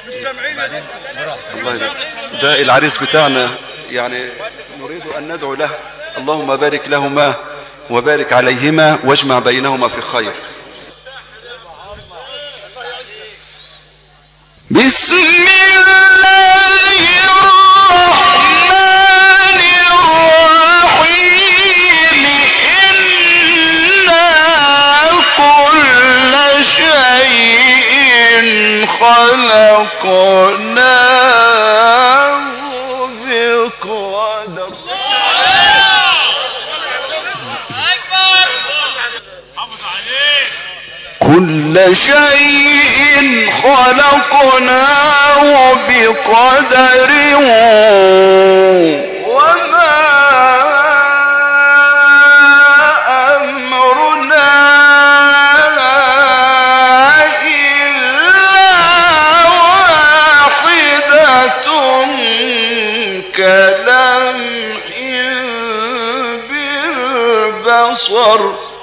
الله ده العريس بتاعنا، يعني نريد أن ندعو له. اللهم بارك لهما وبارك عليهما واجمع بينهما في خير. بسم الله الرحمن الرحيم. إنا كل شيء خلقناه بقدر. كل شيء خلقناه بقدر وما أمرنا إلا واحدة كلمح بالبصر.